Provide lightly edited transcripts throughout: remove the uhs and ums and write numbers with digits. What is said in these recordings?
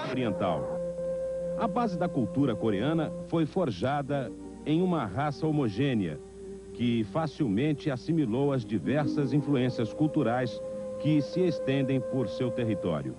oriental. A base da cultura coreana foi forjada em uma raça homogênea, que facilmente assimilou as diversas influências culturais que se estendem por seu território.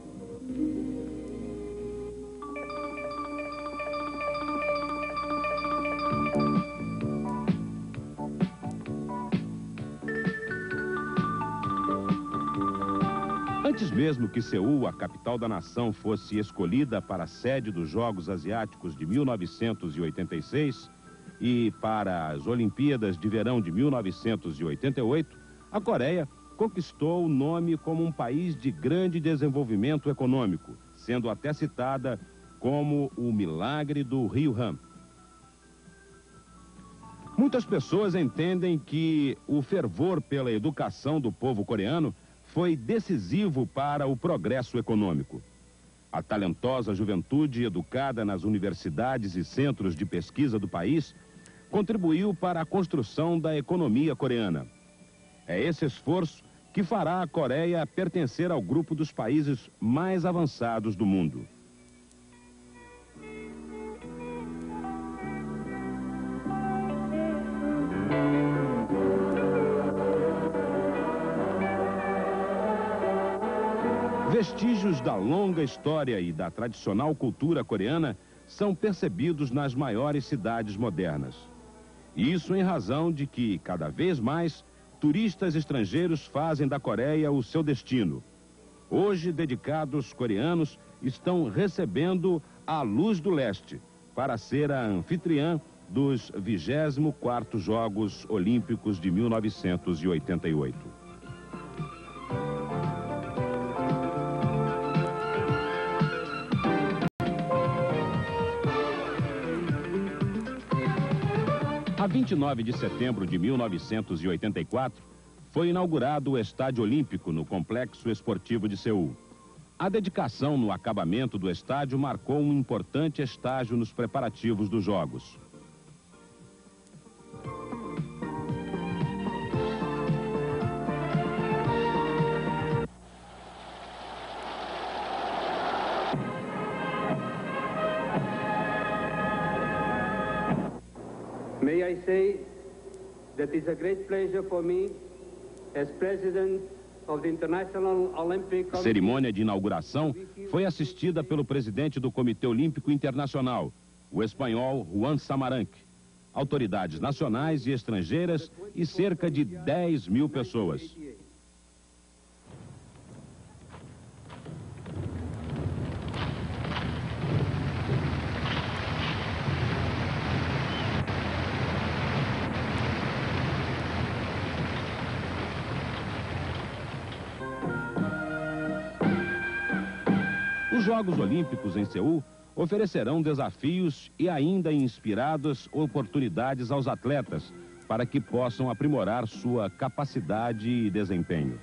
Antes mesmo que Seul, a capital da nação, fosse escolhida para a sede dos Jogos Asiáticos de 1986 e para as Olimpíadas de Verão de 1988, a Coreia conquistou o nome como um país de grande desenvolvimento econômico, sendo até citada como o milagre do Rio Han. Muitas pessoas entendem que o fervor pela educação do povo coreano foi decisivo para o progresso econômico. A talentosa juventude educada nas universidades e centros de pesquisa do país contribuiu para a construção da economia coreana. É esse esforço que fará a Coreia pertencer ao grupo dos países mais avançados do mundo. Vestígios da longa história e da tradicional cultura coreana são percebidos nas maiores cidades modernas. Isso em razão de que, cada vez mais, turistas estrangeiros fazem da Coreia o seu destino. Hoje, dedicados coreanos estão recebendo a Luz do Leste para ser a anfitriã dos 24º Jogos Olímpicos de 1988. A 29 de setembro de 1984, foi inaugurado o Estádio Olímpico no Complexo Esportivo de Seul. A dedicação no acabamento do estádio marcou um importante estágio nos preparativos dos Jogos. May I say that it's a great pleasure for me, as President of the International Olympic Committee. A cerimônia de inauguração foi assistida pelo presidente do Comitê Olímpico Internacional, o espanhol Juan Samaranch, autoridades nacionais e estrangeiras e cerca de 10 mil pessoas. Os Jogos Olímpicos em Seul oferecerão desafios e ainda inspiradas oportunidades aos atletas para que possam aprimorar sua capacidade e desempenho.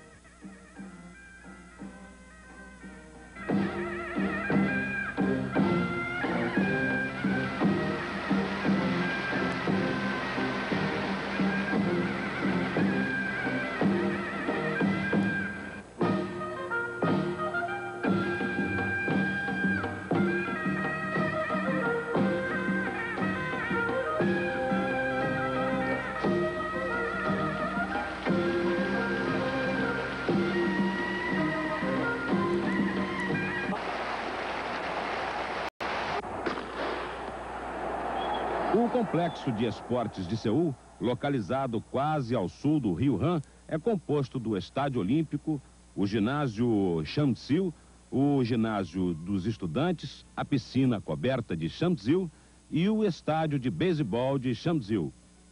O Complexo de Esportes de Seul, localizado quase ao sul do Rio Han, é composto do Estádio Olímpico, o ginásio Chamsil, o ginásio dos estudantes, a piscina coberta de Chamsil e o estádio de beisebol de Chamsil.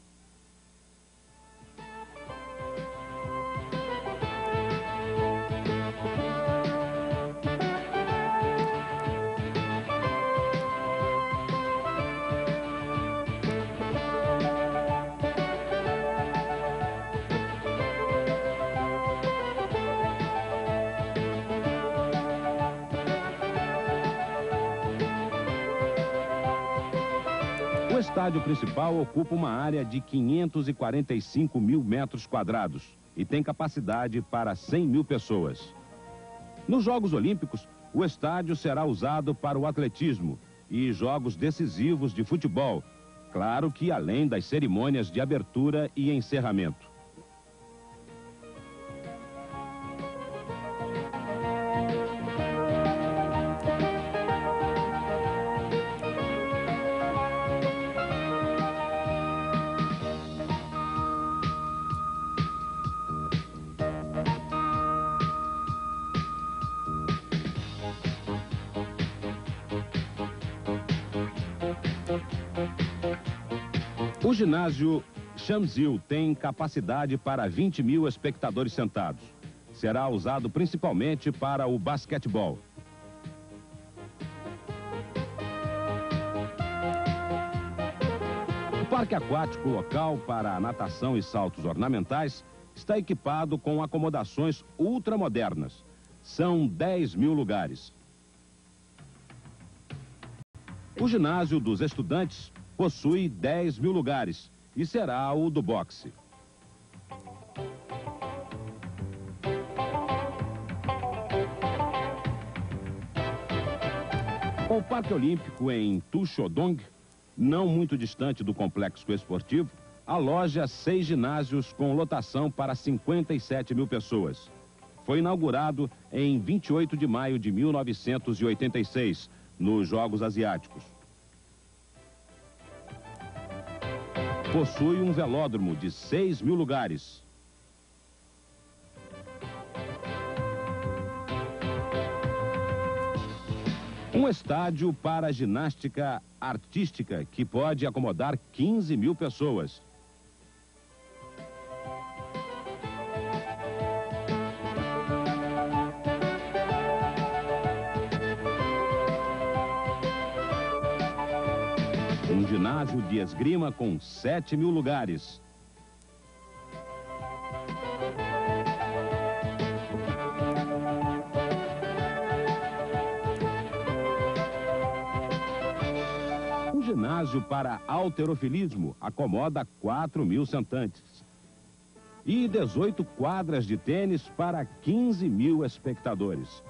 O estádio principal ocupa uma área de 545 mil metros quadrados e tem capacidade para 100 mil pessoas. Nos Jogos Olímpicos, o estádio será usado para o atletismo e jogos decisivos de futebol. Claro que além das cerimônias de abertura e encerramento. O ginásio Shamsil tem capacidade para 20 mil espectadores sentados. Será usado principalmente para o basquetebol. O parque aquático local para natação e saltos ornamentais está equipado com acomodações ultramodernas. São 10 mil lugares. O ginásio dos estudantes possui 10 mil lugares e será o do boxe. O Parque Olímpico em Tuxodong, não muito distante do complexo esportivo, aloja 6 ginásios com lotação para 57 mil pessoas. Foi inaugurado em 28 de maio de 1986, nos Jogos Asiáticos. Possui um velódromo de 6 mil lugares. Um estádio para ginástica artística que pode acomodar 15 mil pessoas. Um ginásio de esgrima com 7 mil lugares. Um ginásio para halterofilismo acomoda 4 mil sentantes. E 18 quadras de tênis para 15 mil espectadores.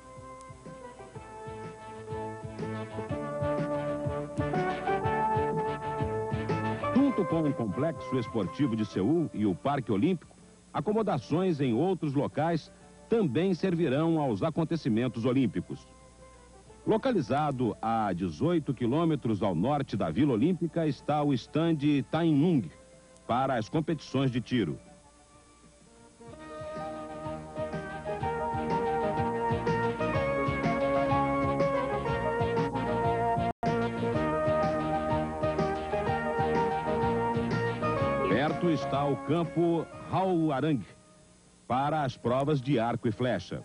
Junto com o Complexo Esportivo de Seul e o Parque Olímpico, acomodações em outros locais também servirão aos acontecimentos olímpicos. Localizado a 18 quilômetros ao norte da Vila Olímpica está o estande Tainnung para as competições de tiro. Perto está o campo Hwaarang para as provas de arco e flecha.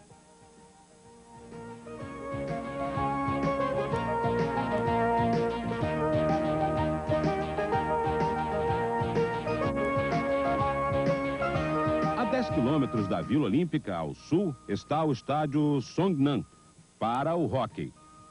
A 10 quilômetros da Vila Olímpica, ao sul, está o estádio Songnam para o hóquei.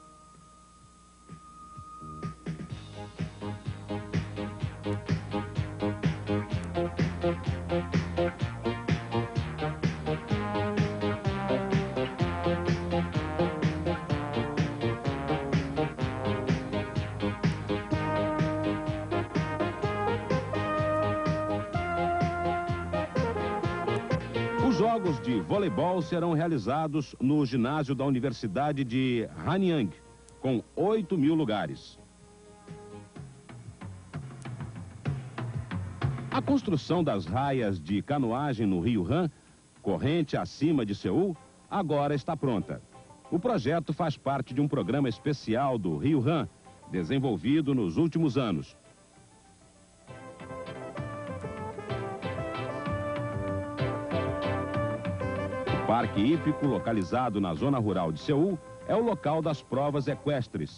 Os jogos de voleibol serão realizados no ginásio da Universidade de Hanyang, com 8 mil lugares. A construção das raias de canoagem no Rio Han, corrente acima de Seul, agora está pronta. O projeto faz parte de um programa especial do Rio Han, desenvolvido nos últimos anos. O Parque Hípico, localizado na zona rural de Seul, é o local das provas equestres.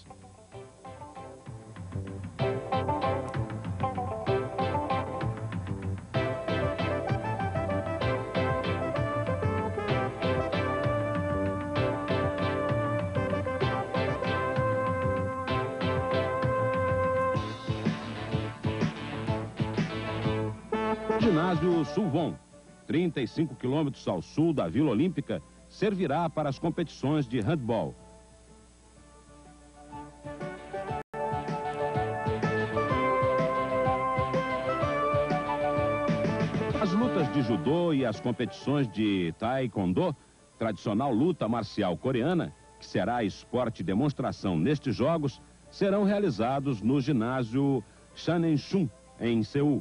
O ginásio Sulvon, 35 quilômetros ao sul da Vila Olímpica, servirá para as competições de handball. As lutas de judô e as competições de taekwondo, tradicional luta marcial coreana, que será esporte de demonstração nestes Jogos, serão realizados no ginásio Chanenchun, em Seul.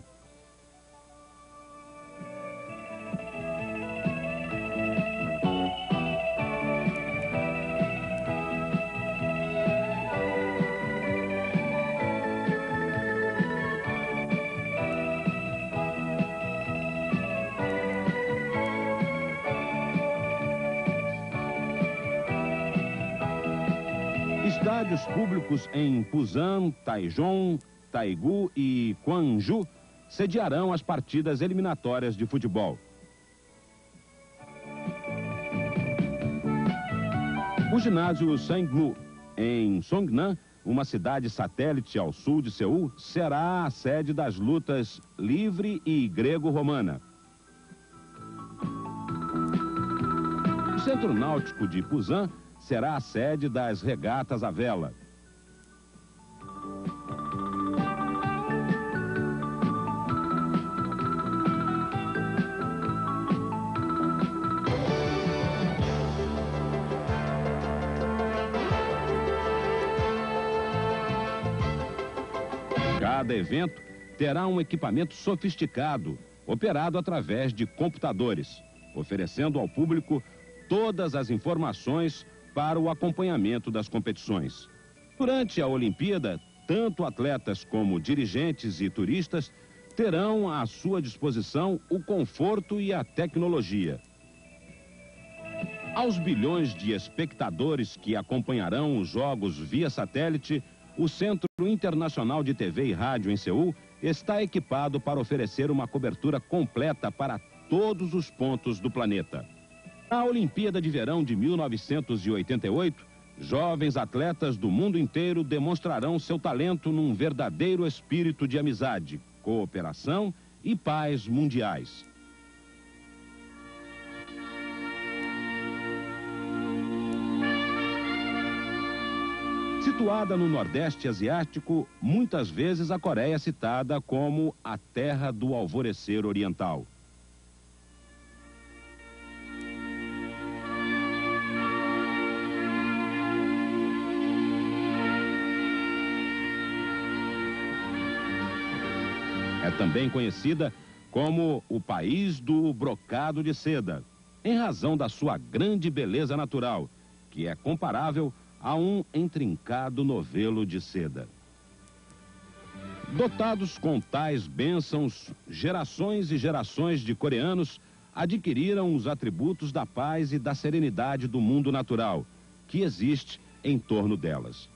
Estádios públicos em Busan, Taichung, Daegu e Gwangju sediarão as partidas eliminatórias de futebol. O ginásio Sangmu, em Songnam, uma cidade satélite ao sul de Seul, será a sede das lutas livre e grego-romana. O Centro Náutico de Busan será a sede das regatas à vela. Cada evento terá um equipamento sofisticado, operado através de computadores, oferecendo ao público todas as informações para o acompanhamento das competições. Durante a Olimpíada, tanto atletas como dirigentes e turistas terão à sua disposição o conforto e a tecnologia. Aos bilhões de espectadores que acompanharão os Jogos via satélite, o Centro Internacional de TV e Rádio em Seul está equipado para oferecer uma cobertura completa para todos os pontos do planeta. Na Olimpíada de Verão de 1988, jovens atletas do mundo inteiro demonstrarão seu talento num verdadeiro espírito de amizade, cooperação e paz mundiais. Situada no Nordeste Asiático, muitas vezes a Coreia é citada como a terra do alvorecer oriental. É também conhecida como o país do brocado de seda, em razão da sua grande beleza natural, que é comparável a um intrincado novelo de seda. Dotados com tais bênçãos, gerações e gerações de coreanos adquiriram os atributos da paz e da serenidade do mundo natural, que existe em torno delas.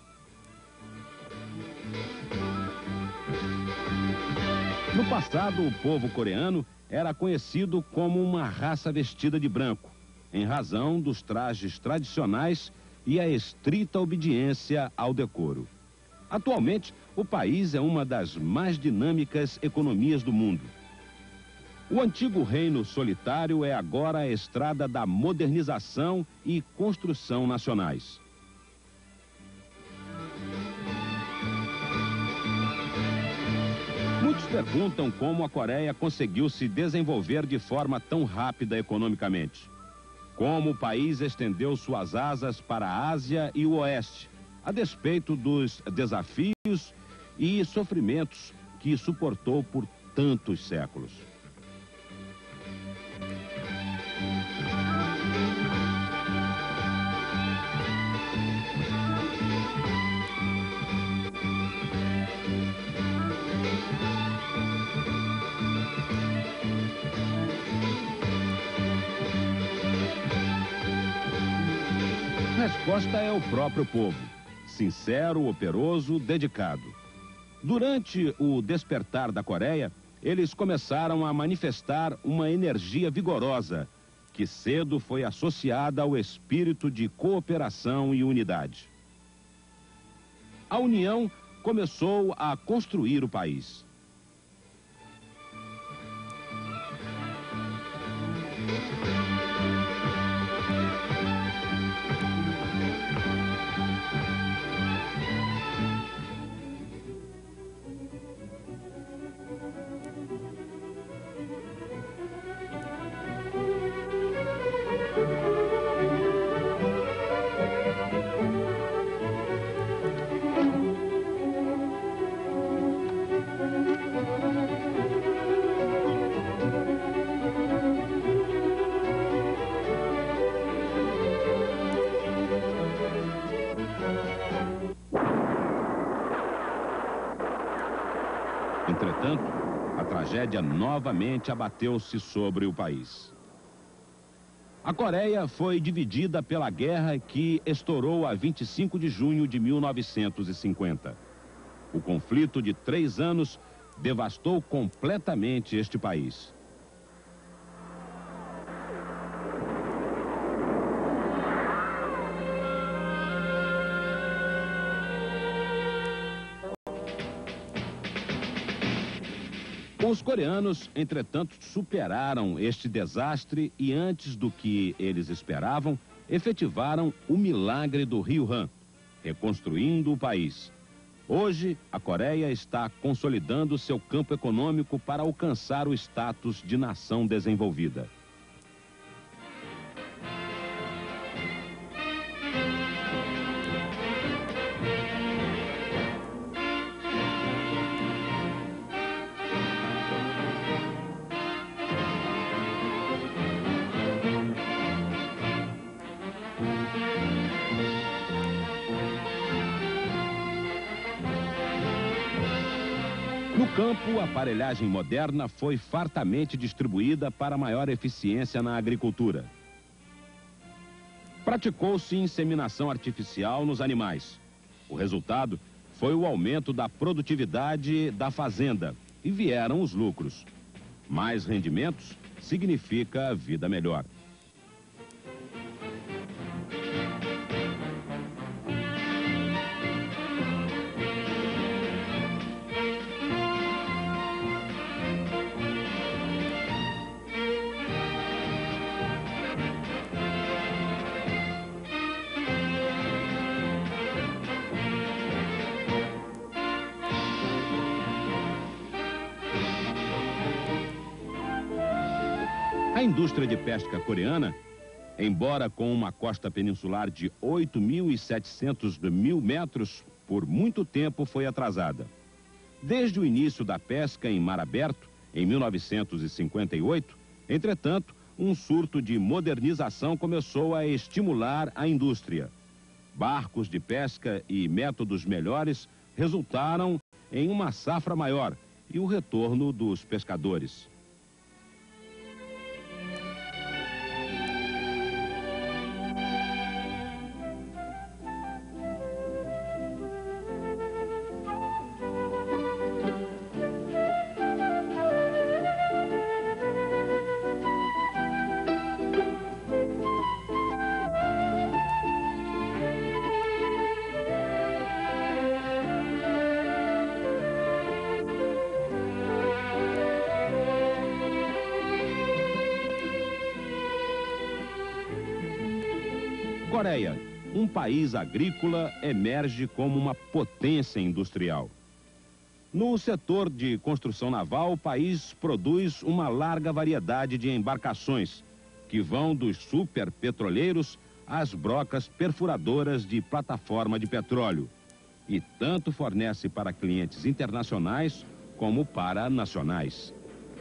No passado, o povo coreano era conhecido como uma raça vestida de branco, em razão dos trajes tradicionais e a estrita obediência ao decoro. Atualmente, o país é uma das mais dinâmicas economias do mundo. O antigo reino solitário é agora a estrada da modernização e construção nacionais. Muitos perguntam como a Coreia conseguiu se desenvolver de forma tão rápida economicamente. Como o país estendeu suas asas para a Ásia e o Oeste, a despeito dos desafios e sofrimentos que suportou por tantos séculos. A resposta é o próprio povo, sincero, operoso, dedicado. Durante o despertar da Coreia, eles começaram a manifestar uma energia vigorosa, que cedo foi associada ao espírito de cooperação e unidade. A união começou a construir o país. Entretanto, a tragédia novamente abateu-se sobre o país. A Coreia foi dividida pela guerra que estourou a 25 de junho de 1950. O conflito de 3 anos devastou completamente este país. Os coreanos, entretanto, superaram este desastre e, antes do que eles esperavam, efetivaram o milagre do Rio Han, reconstruindo o país. Hoje, a Coreia está consolidando seu campo econômico para alcançar o status de nação desenvolvida. No campo, a aparelhagem moderna foi fartamente distribuída para maior eficiência na agricultura. Praticou-se inseminação artificial nos animais. O resultado foi o aumento da produtividade da fazenda e vieram os lucros. Mais rendimentos significa vida melhor. A indústria de pesca coreana, embora com uma costa peninsular de 8.700 metros, por muito tempo foi atrasada. Desde o início da pesca em mar aberto, em 1958, entretanto, um surto de modernização começou a estimular a indústria. Barcos de pesca e métodos melhores resultaram em uma safra maior e o retorno dos pescadores. Coreia, um país agrícola, emerge como uma potência industrial. No setor de construção naval, o país produz uma larga variedade de embarcações, que vão dos superpetroleiros às brocas perfuradoras de plataforma de petróleo, e tanto fornece para clientes internacionais como para nacionais.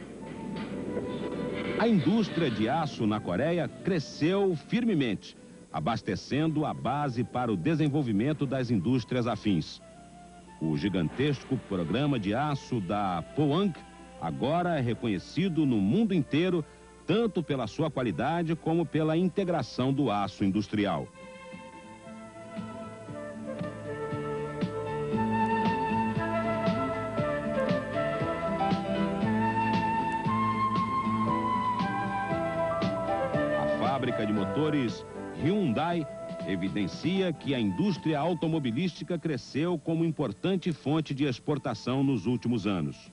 A indústria de aço na Coreia cresceu firmemente, abastecendo a base para o desenvolvimento das indústrias afins. O gigantesco programa de aço da Pohang agora é reconhecido no mundo inteiro, tanto pela sua qualidade como pela integração do aço industrial. A fábrica de motores Hyundai evidencia que a indústria automobilística cresceu como importante fonte de exportação nos últimos anos.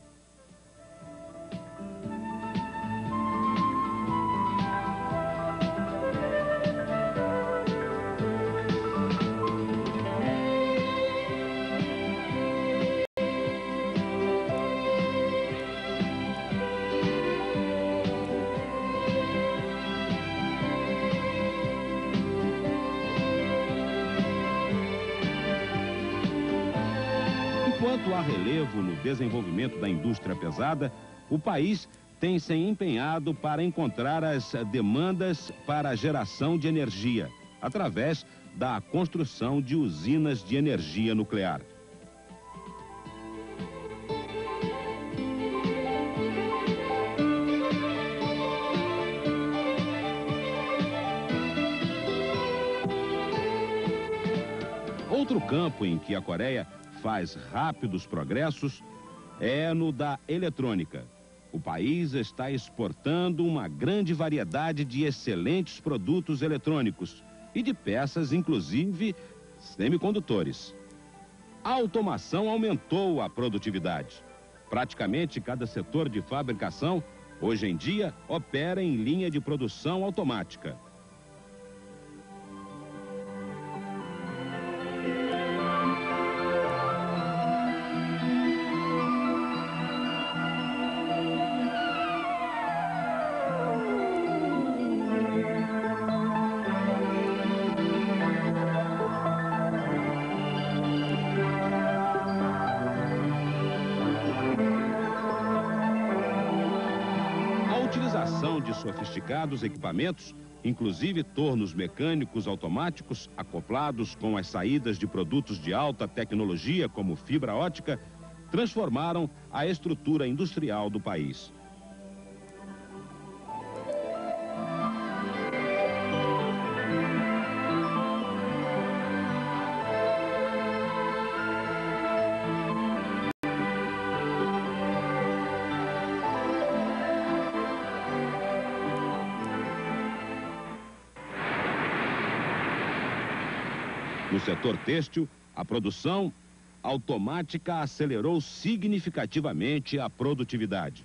Enquanto há relevo no desenvolvimento da indústria pesada, o país tem se empenhado para encontrar as demandas para a geração de energia, através da construção de usinas de energia nuclear. Outro campo em que a Coreia faz rápidos progressos é no da eletrônica. O país está exportando uma grande variedade de excelentes produtos eletrônicos e de peças, inclusive semicondutores. A automação aumentou a produtividade. Praticamente cada setor de fabricação, hoje em dia, opera em linha de produção automática. De sofisticados equipamentos, inclusive tornos mecânicos automáticos acoplados com as saídas de produtos de alta tecnologia como fibra ótica, transformaram a estrutura industrial do país. No setor têxtil, a produção automática acelerou significativamente a produtividade.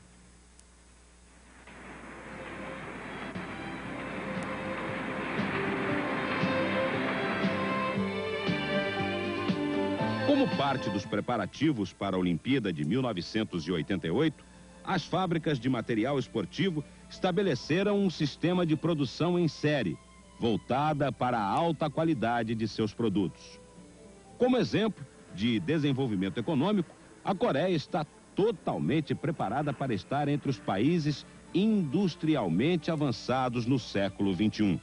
Como parte dos preparativos para a Olimpíada de 1988, as fábricas de material esportivo estabeleceram um sistema de produção em série, voltada para a alta qualidade de seus produtos. Como exemplo de desenvolvimento econômico, a Coreia está totalmente preparada para estar entre os países industrialmente avançados no século XXI.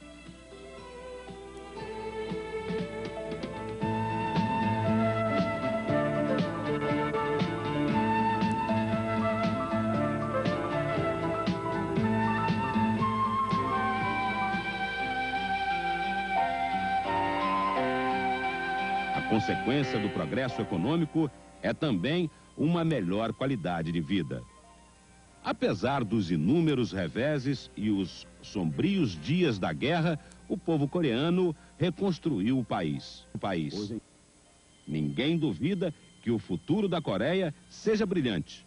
A consequência do progresso econômico é também uma melhor qualidade de vida. Apesar dos inúmeros reveses e os sombrios dias da guerra, o povo coreano reconstruiu o país. Ninguém duvida que o futuro da Coreia seja brilhante.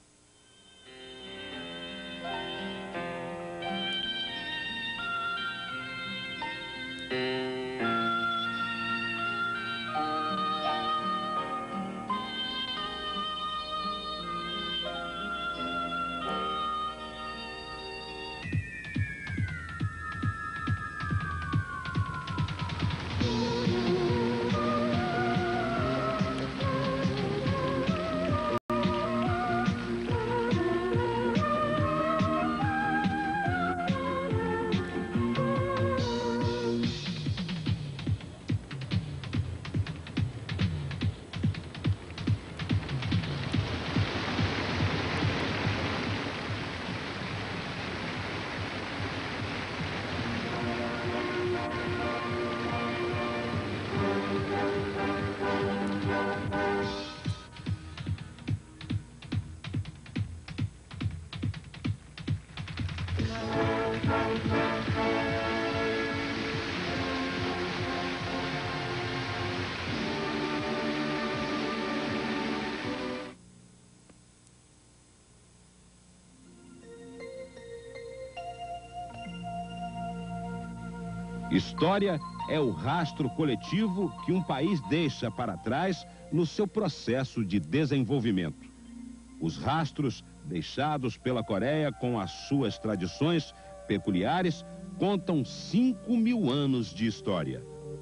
História é o rastro coletivo que um país deixa para trás no seu processo de desenvolvimento. Os rastros deixados pela Coreia com as suas tradições peculiares contam 5.000 anos de história.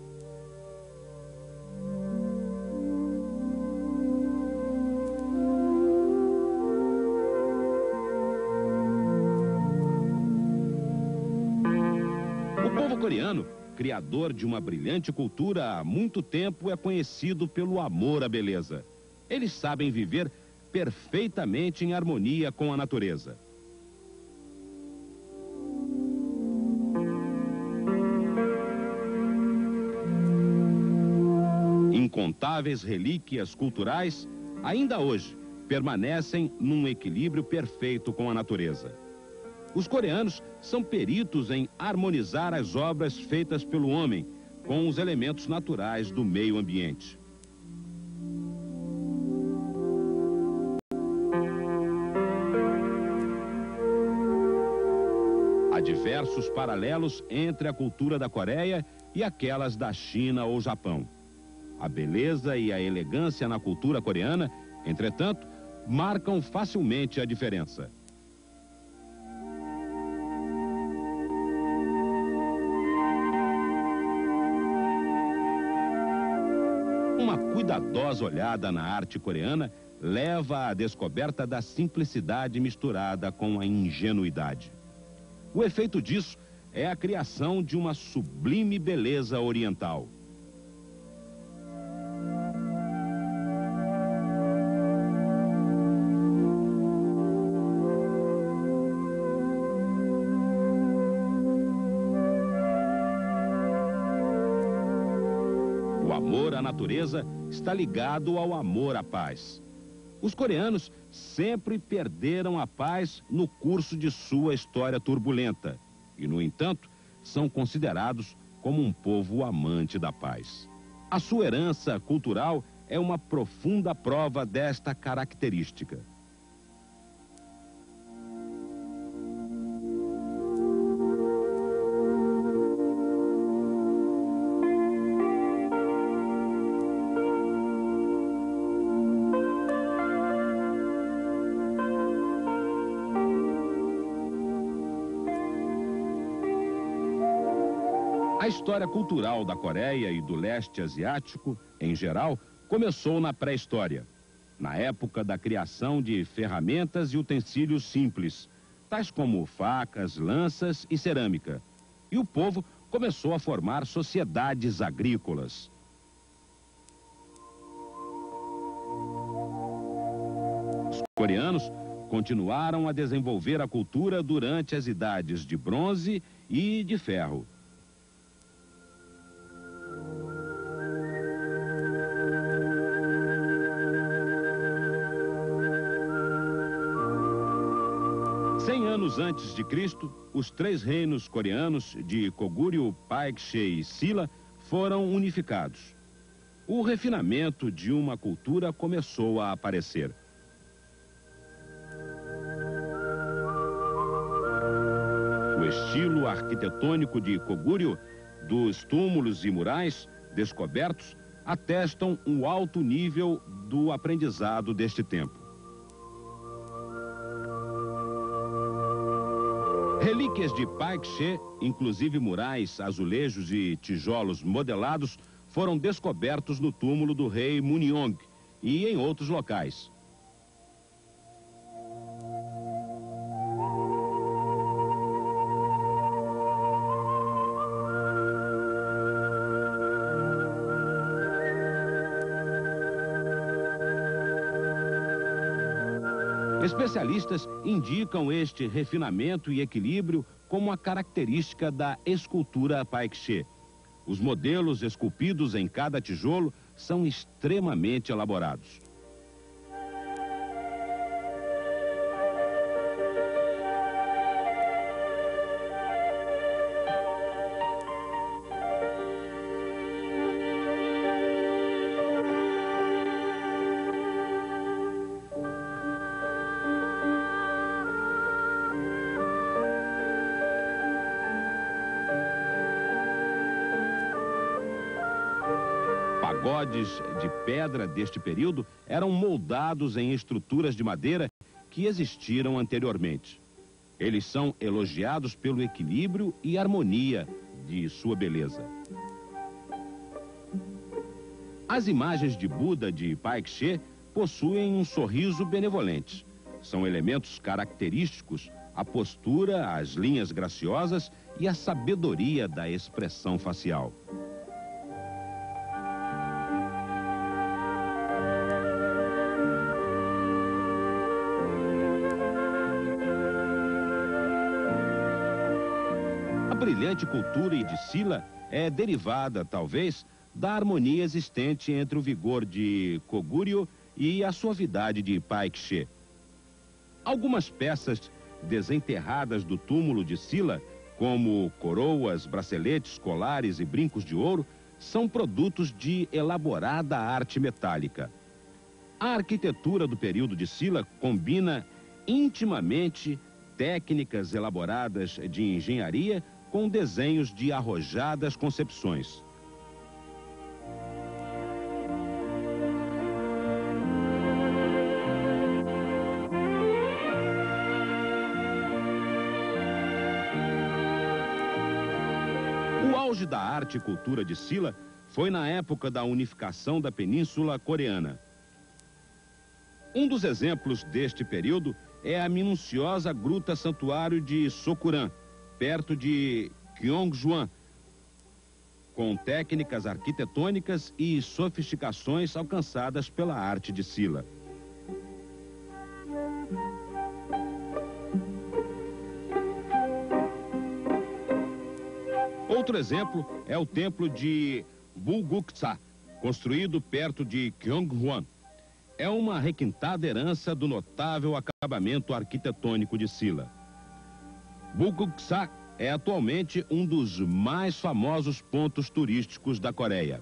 O povo coreano, criador de uma brilhante cultura há muito tempo, é conhecido pelo amor à beleza. Eles sabem viver perfeitamente em harmonia com a natureza. incontáveis relíquias culturais, ainda hoje permanecem num equilíbrio perfeito com a natureza. Os coreanos são peritos em harmonizar as obras feitas pelo homem com os elementos naturais do meio ambiente. Há diversos paralelos entre a cultura da Coreia e aquelas da China ou Japão. A beleza e a elegância na cultura coreana, entretanto, marcam facilmente a diferença. Uma cuidadosa olhada na arte coreana leva à descoberta da simplicidade misturada com a ingenuidade. O efeito disso é a criação de uma sublime beleza oriental. O amor à natureza está ligado ao amor à paz. Os coreanos sempre perderam a paz no curso de sua história turbulenta e, no entanto, são considerados como um povo amante da paz. A sua herança cultural é uma profunda prova desta característica. A história cultural da Coreia e do leste asiático, em geral, começou na pré-história, na época da criação de ferramentas e utensílios simples, tais como facas, lanças e cerâmica. E o povo começou a formar sociedades agrícolas. Os coreanos continuaram a desenvolver a cultura durante as idades de bronze e de ferro. Anos antes de Cristo, os três reinos coreanos de Goguryeo, Paekche e Silla foram unificados. O refinamento de uma cultura começou a aparecer. O estilo arquitetônico de Goguryeo, dos túmulos e murais descobertos, atestam o alto nível do aprendizado deste tempo. Relíquias de Paekche, inclusive murais, azulejos e tijolos modelados, foram descobertos no túmulo do rei Munyeong e em outros locais. Especialistas indicam este refinamento e equilíbrio como a característica da escultura Paekche. Os modelos esculpidos em cada tijolo são extremamente elaborados. Pagodes de pedra deste período eram moldados em estruturas de madeira que existiram anteriormente. Eles são elogiados pelo equilíbrio e harmonia de sua beleza. As imagens de Buda de Paekche possuem um sorriso benevolente. São elementos característicos a postura, as linhas graciosas e a sabedoria da expressão facial. A brilhante cultura de Silla é derivada, talvez, da harmonia existente entre o vigor de Koguryo e a suavidade de Paikshé. Algumas peças desenterradas do túmulo de Sila, como coroas, braceletes, colares e brincos de ouro, são produtos de elaborada arte metálica. A arquitetura do período de Sila combina intimamente técnicas elaboradas de engenharia com desenhos de arrojadas concepções. O auge da arte e cultura de Sila foi na época da unificação da Península Coreana. Um dos exemplos deste período é a minuciosa gruta santuário de Sokuran, perto de Gyeongjuan, com técnicas arquitetônicas e sofisticações alcançadas pela arte de Sila. Outro exemplo é o templo de Bulguksa, construído perto de Gyeongjuan. É uma requintada herança do notável acabamento arquitetônico de Sila. Bulguksa é atualmente um dos mais famosos pontos turísticos da Coreia.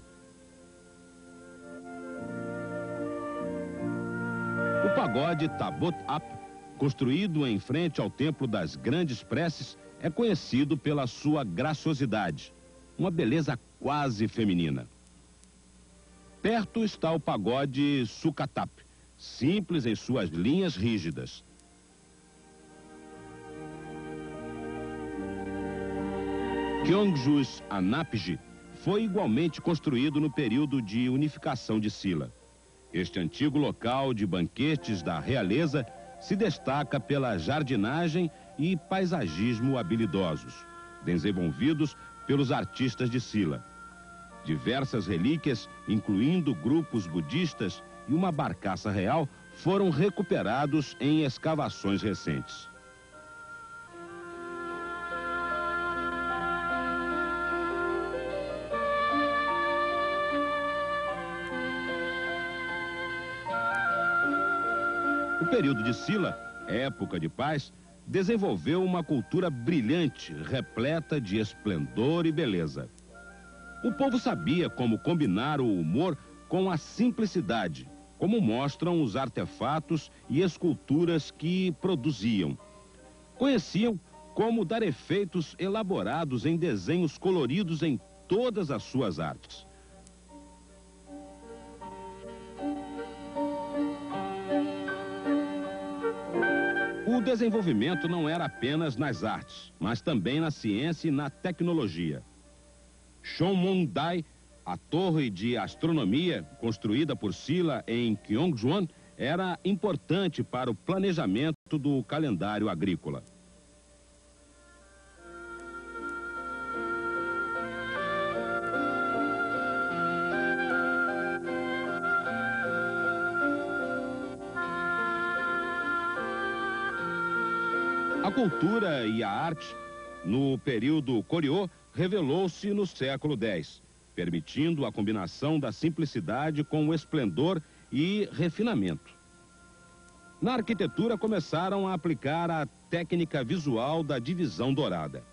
O pagode Tabot Ap, construído em frente ao Templo das Grandes Preces, é conhecido pela sua graciosidade, uma beleza quase feminina. Perto está o pagode Sukatap, simples em suas linhas rígidas. Gyeongjus Anapji foi igualmente construído no período de unificação de Sila. Este antigo local de banquetes da realeza se destaca pela jardinagem e paisagismo habilidosos, desenvolvidos pelos artistas de Sila. Diversas relíquias, incluindo grupos budistas e uma barcaça real, foram recuperados em escavações recentes. O período de Sila, época de paz, desenvolveu uma cultura brilhante, repleta de esplendor e beleza. O povo sabia como combinar o humor com a simplicidade, como mostram os artefatos e esculturas que produziam. Conheciam como dar efeitos elaborados em desenhos coloridos em todas as suas artes. O desenvolvimento não era apenas nas artes, mas também na ciência e na tecnologia. Shonmundai, a torre de astronomia construída por Sila em Gyeongjuan, era importante para o planejamento do calendário agrícola. A cultura e a arte, no período Goryeo, revelou-se no século X, permitindo a combinação da simplicidade com o esplendor e refinamento. Na arquitetura, começaram a aplicar a técnica visual da divisão dourada.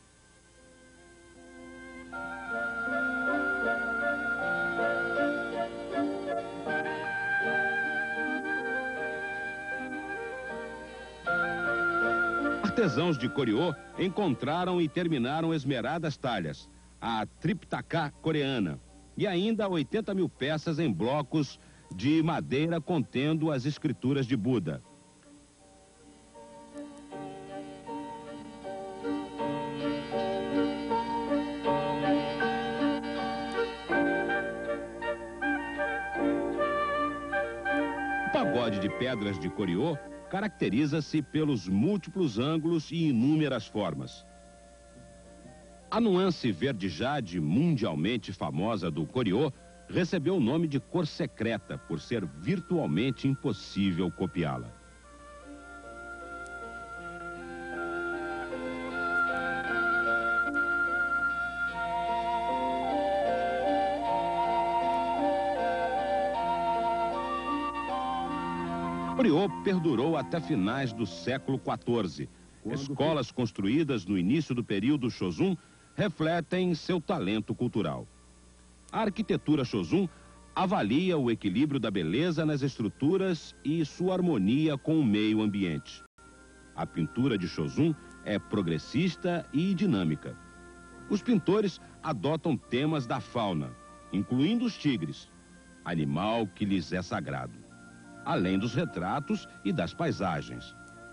Artesãos de Goryeo encontraram e terminaram esmeradas talhas, a Triptaka coreana, e ainda 80 mil peças em blocos de madeira contendo as escrituras de Buda. O pagode de pedras de Goryeo caracteriza-se pelos múltiplos ângulos e inúmeras formas. A nuance verde jade, mundialmente famosa do Goryeo, recebeu o nome de cor secreta por ser virtualmente impossível copiá-la. Goryeo perdurou até finais do século XIV. Escolas construídas no início do período Shōzun refletem seu talento cultural. A arquitetura Shōzun avalia o equilíbrio da beleza nas estruturas e sua harmonia com o meio ambiente. A pintura de Shōzun é progressista e dinâmica. Os pintores adotam temas da fauna, incluindo os tigres, animal que lhes é sagrado, além dos retratos e das paisagens.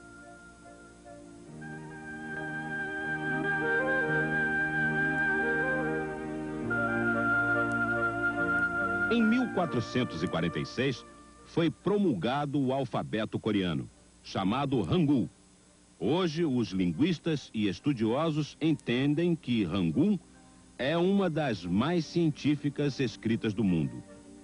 Em 1446, foi promulgado o alfabeto coreano, chamado Hangul. Hoje, os linguistas e estudiosos entendem que Hangul é uma das mais científicas escritas do mundo.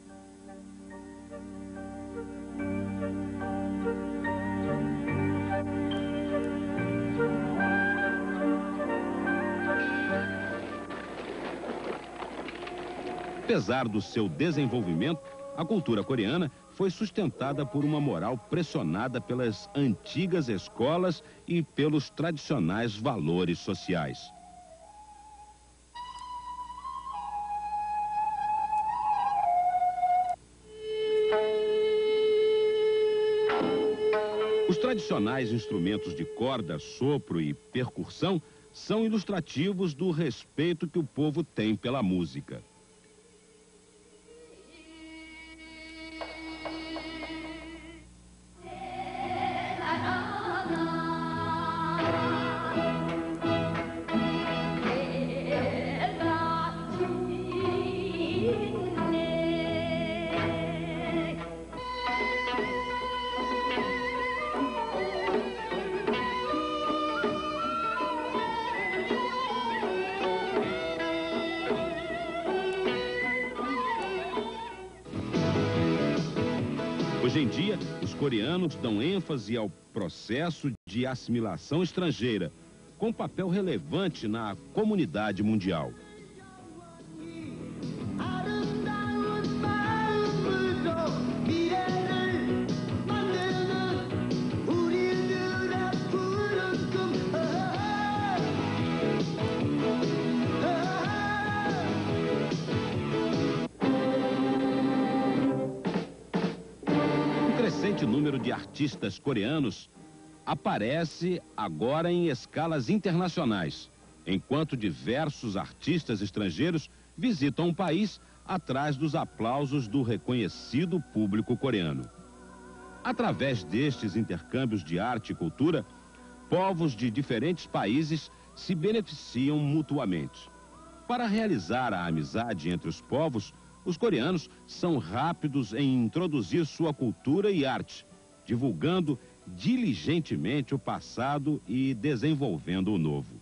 Apesar do seu desenvolvimento, a cultura coreana foi sustentada por uma moral pressionada pelas antigas escolas e pelos tradicionais valores sociais. Os tradicionais instrumentos de corda, sopro e percussão são ilustrativos do respeito que o povo tem pela música. Hoje em dia, os coreanos dão ênfase ao processo de assimilação estrangeira, com papel relevante na comunidade mundial. O número de artistas coreanos aparece agora em escalas internacionais, enquanto diversos artistas estrangeiros visitam o país atrás dos aplausos do reconhecido público coreano. Através destes intercâmbios de arte e cultura, povos de diferentes países se beneficiam mutuamente. Para realizar a amizade entre os povos, os coreanos são rápidos em introduzir sua cultura e arte, divulgando diligentemente o passado e desenvolvendo o novo.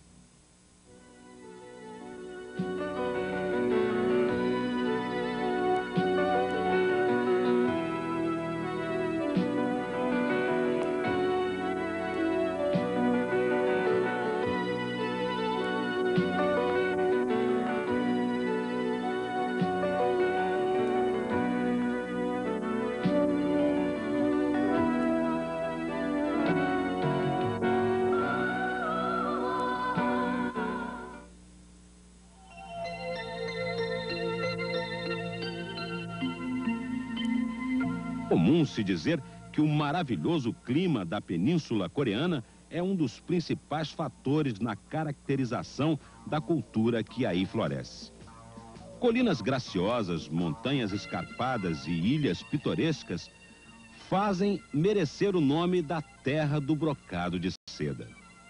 Comum-se dizer que o maravilhoso clima da Península Coreana é um dos principais fatores na caracterização da cultura que aí floresce. Colinas graciosas, montanhas escarpadas e ilhas pitorescas fazem merecer o nome da terra do brocado de seda.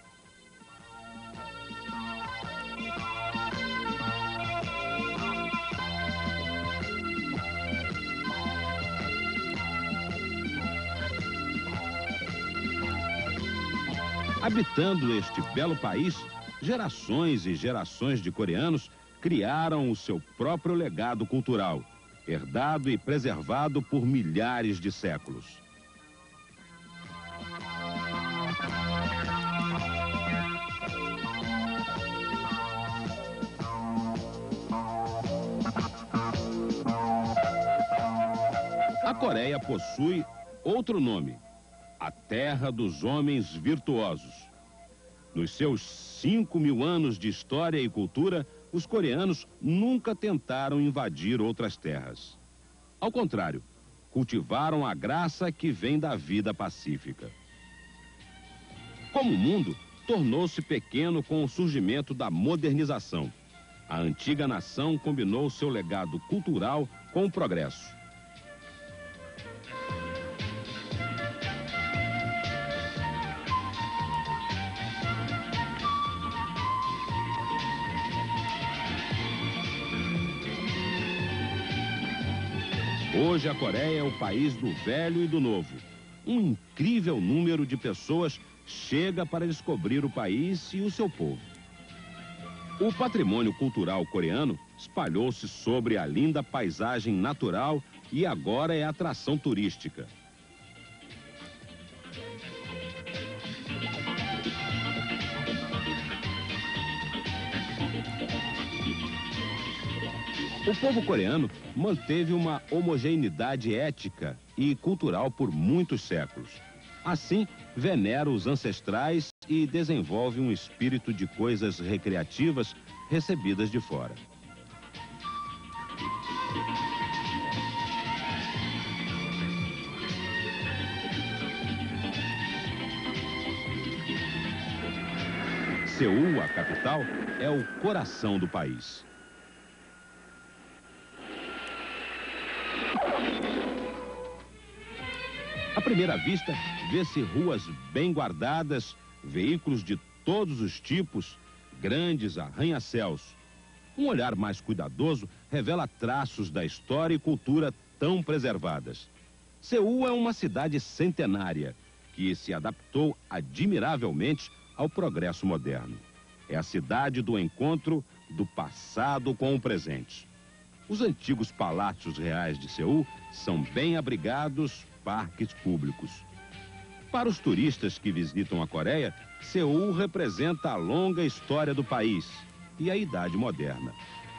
Habitando este belo país, gerações e gerações de coreanos criaram o seu próprio legado cultural, herdado e preservado por milhares de séculos. A Coreia possui outro nome, a terra dos homens virtuosos. Nos seus 5.000 anos de história e cultura, os coreanos nunca tentaram invadir outras terras. Ao contrário, cultivaram a graça que vem da vida pacífica. Como o mundo, tornou-se pequeno com o surgimento da modernização. A antiga nação combinou seu legado cultural com o progresso. Hoje a Coreia é o país do velho e do novo. Um incrível número de pessoas chega para descobrir o país e o seu povo. O patrimônio cultural coreano espalhou-se sobre a linda paisagem natural e agora é atração turística. O povo coreano manteve uma homogeneidade étnica e cultural por muitos séculos. Assim, venera os ancestrais e desenvolve um espírito de coisas recreativas recebidas de fora. Seul, a capital, é o coração do país. À primeira vista, vê-se ruas bem guardadas, veículos de todos os tipos, grandes arranha-céus. Um olhar mais cuidadoso revela traços da história e cultura tão preservadas. Seul é uma cidade centenária que se adaptou admiravelmente ao progresso moderno. É a cidade do encontro do passado com o presente. Os antigos palácios reais de Seul são bem abrigados parques públicos. Para os turistas que visitam a Coreia, Seul representa a longa história do país e a idade moderna.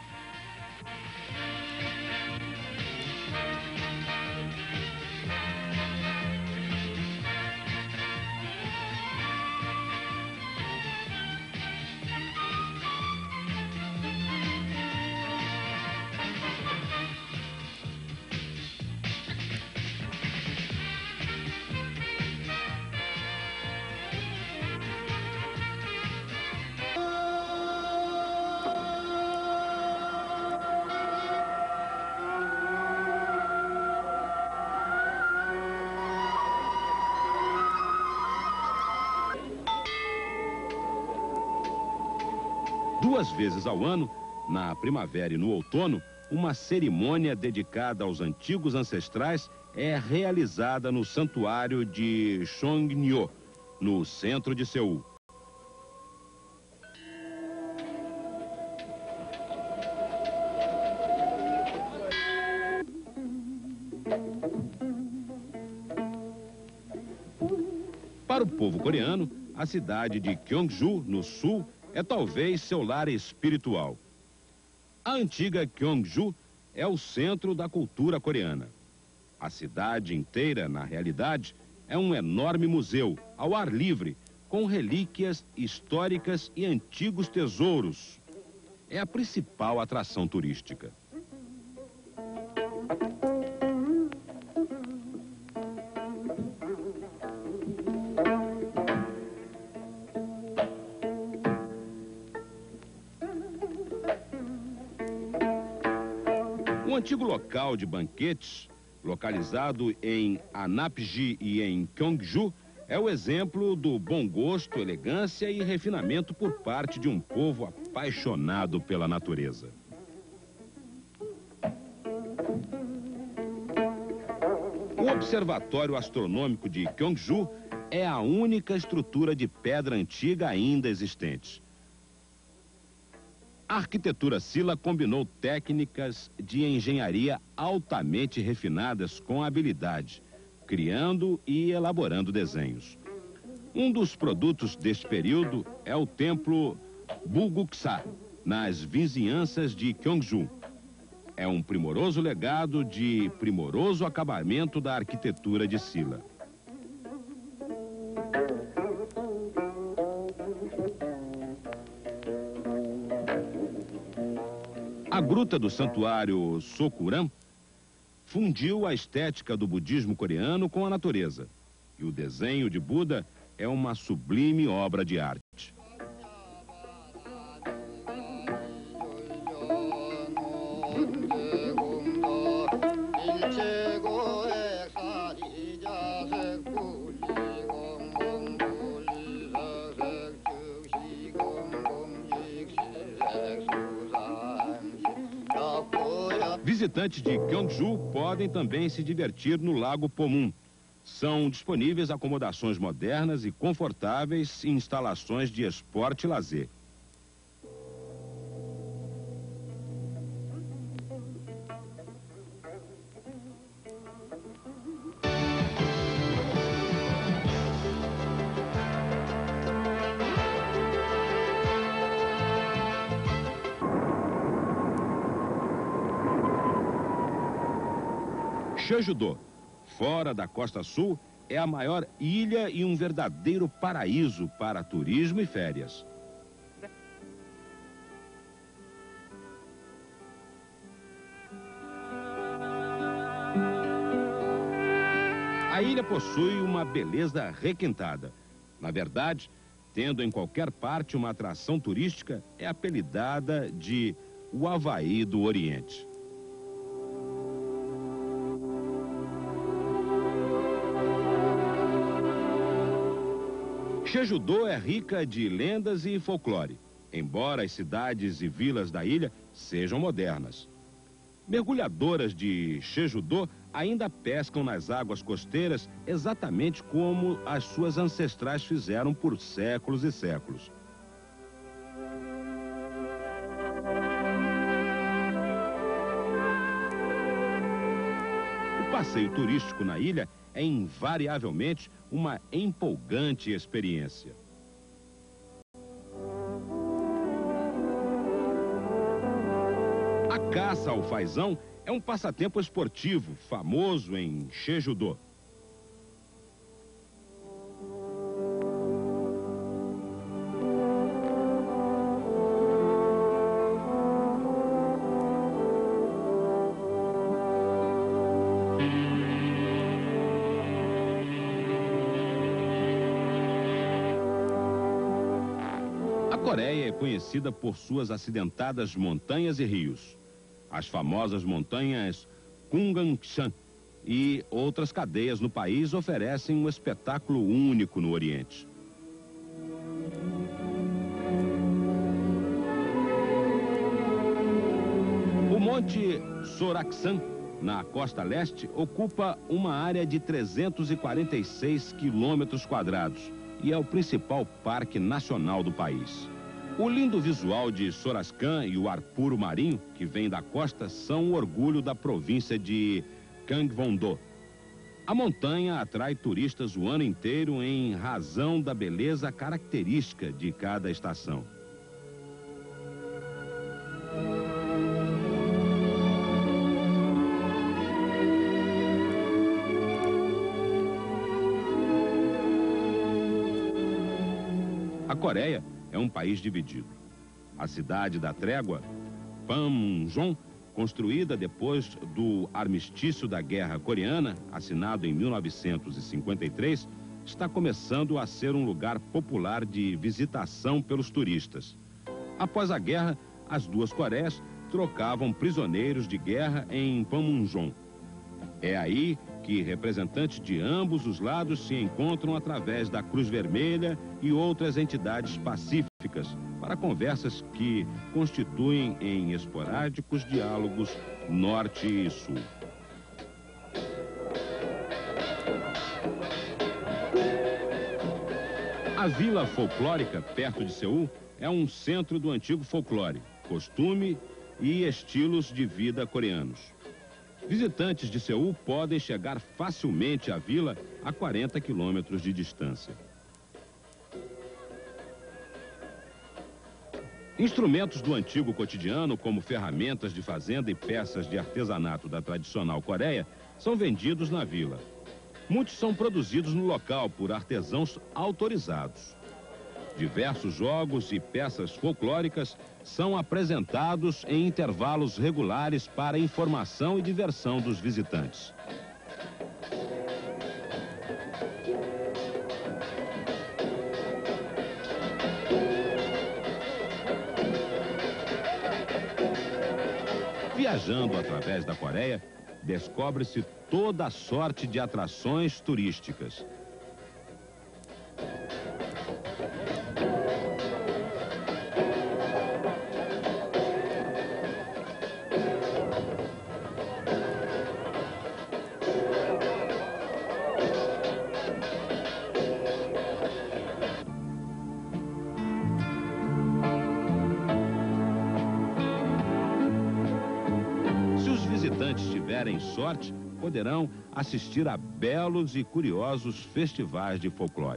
Duas vezes ao ano, na primavera e no outono, uma cerimônia dedicada aos antigos ancestrais é realizada no santuário de Cheongno, no centro de Seul. Para o povo coreano, a cidade de Gyeongju, no sul, é talvez seu lar espiritual. A antiga Gyeongju é o centro da cultura coreana. A cidade inteira, na realidade, é um enorme museu, ao ar livre, com relíquias históricas e antigos tesouros. É a principal atração turística. Um antigo local de banquetes, localizado em Anapji e em Gyeongju, é o exemplo do bom gosto, elegância e refinamento por parte de um povo apaixonado pela natureza. O Observatório Astronômico de Gyeongju é a única estrutura de pedra antiga ainda existente. A arquitetura Silla combinou técnicas de engenharia altamente refinadas com habilidade, criando e elaborando desenhos. Um dos produtos deste período é o templo Bulguksa, nas vizinhanças de Gyeongju. É um primoroso legado de primoroso acabamento da arquitetura de Silla. A gruta do santuário Sokuram fundiu a estética do budismo coreano com a natureza. E o desenho de Buda é uma sublime obra de arte. Visitantes de Gyeongju podem também se divertir no Lago Pomun. São disponíveis acomodações modernas e confortáveis e instalações de esporte e lazer. Jeju-do, fora da costa sul, é a maior ilha e um verdadeiro paraíso para turismo e férias. A ilha possui uma beleza requintada. Na verdade, tendo em qualquer parte uma atração turística, é apelidada de o Havaí do Oriente. Jeju-do é rica de lendas e folclore, embora as cidades e vilas da ilha sejam modernas. Mergulhadoras de Jeju-do ainda pescam nas águas costeiras exatamente como as suas ancestrais fizeram por séculos e séculos. O passeio turístico na ilha é invariavelmente uma empolgante experiência. A caça ao fazão é um passatempo esportivo famoso em Jeju-do. A Coreia é conhecida por suas acidentadas montanhas e rios. As famosas montanhas Kumgangsan e outras cadeias no país oferecem um espetáculo único no Oriente. O Monte Soraksan, na costa leste, ocupa uma área de 346 quilômetros quadrados e é o principal parque nacional do país. O lindo visual de Sorascan e o ar puro marinho que vem da costa são o orgulho da província de Gangwon-do. A montanha atrai turistas o ano inteiro em razão da beleza característica de cada estação. A Coreia é um país dividido. A cidade da trégua, Panmunjom, construída depois do armistício da Guerra Coreana, assinado em 1953, está começando a ser um lugar popular de visitação pelos turistas. Após a guerra, as duas Coreias trocavam prisioneiros de guerra em Panmunjom. É aí que representantes de ambos os lados se encontram através da Cruz Vermelha e outras entidades pacíficas para conversas que constituem em esporádicos diálogos norte e sul. A vila folclórica, perto de Seul, é um centro do antigo folclore, costume e estilos de vida coreanos. Visitantes de Seul podem chegar facilmente à vila a 40 quilômetros de distância. Instrumentos do antigo cotidiano, como ferramentas de fazenda e peças de artesanato da tradicional Coreia, são vendidos na vila. Muitos são produzidos no local por artesãos autorizados. Diversos jogos e peças folclóricas são apresentados em intervalos regulares para informação e diversão dos visitantes. Viajando através da Coreia, descobre-se toda a sorte de atrações turísticas. Visitantes tiverem sorte, poderão assistir a belos e curiosos festivais de folclore.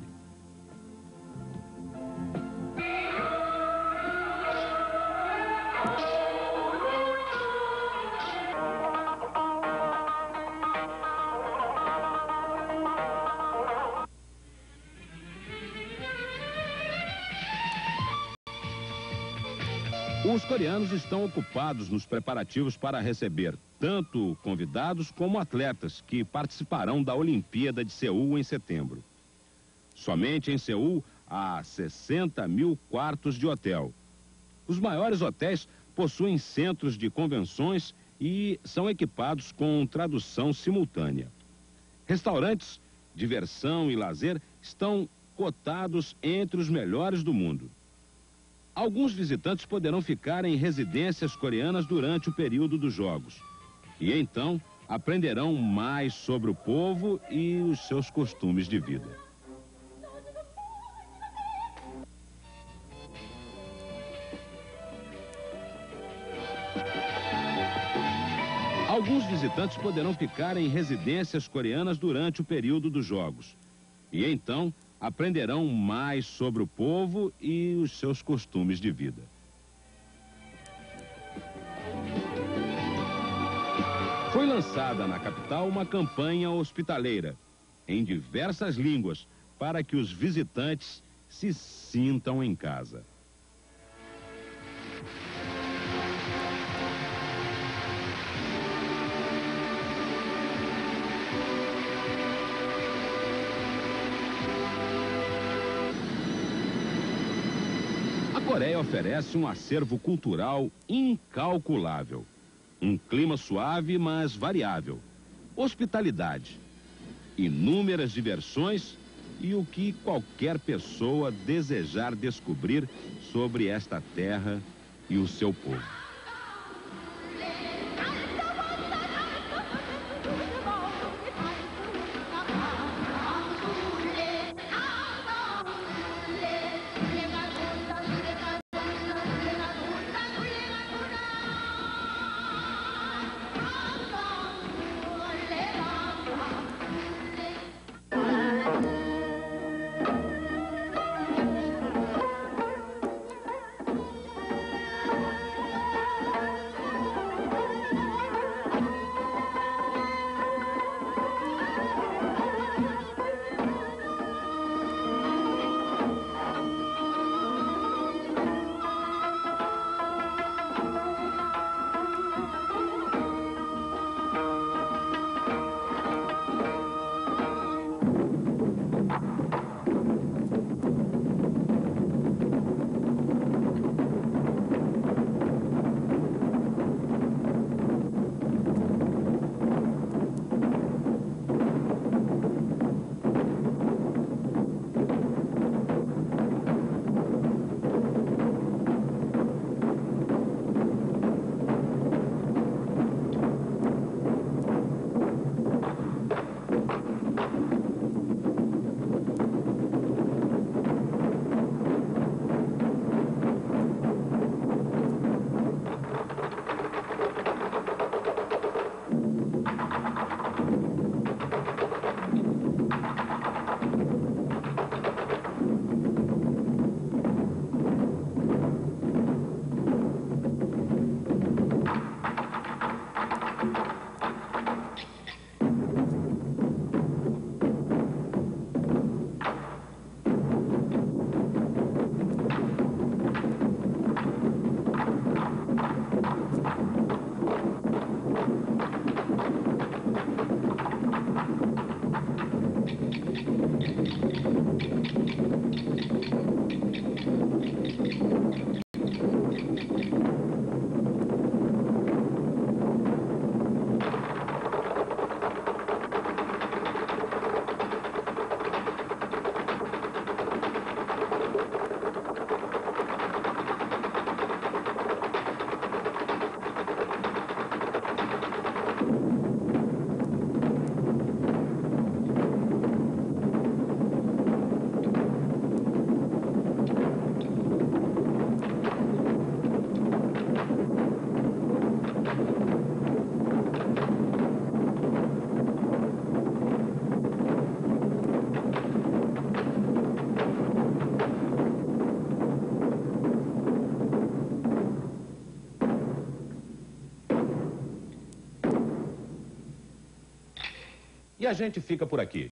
Os coreanos estão ocupados nos preparativos para receber tanto convidados como atletas que participarão da Olimpíada de Seul em setembro. Somente em Seul há 60 mil quartos de hotel. Os maiores hotéis possuem centros de convenções e são equipados com tradução simultânea. Restaurantes, diversão e lazer estão cotados entre os melhores do mundo. Alguns visitantes poderão ficar em residências coreanas durante o período dos Jogos. E então aprenderão mais sobre o povo e os seus costumes de vida. Alguns visitantes poderão ficar em residências coreanas durante o período dos Jogos. E então aprenderão mais sobre o povo e os seus costumes de vida. Foi lançada na capital uma campanha hospitaleira, em diversas línguas, para que os visitantes se sintam em casa. A Coreia oferece um acervo cultural incalculável. Um clima suave, mas variável. Hospitalidade. Inúmeras diversões e o que qualquer pessoa desejar descobrir sobre esta terra e o seu povo. a gente fica por aqui.